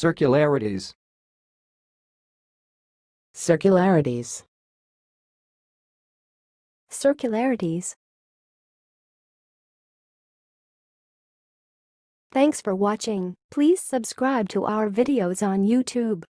Circularities. Circularities. Circularities. Thanks for watching. Please subscribe to our videos on YouTube.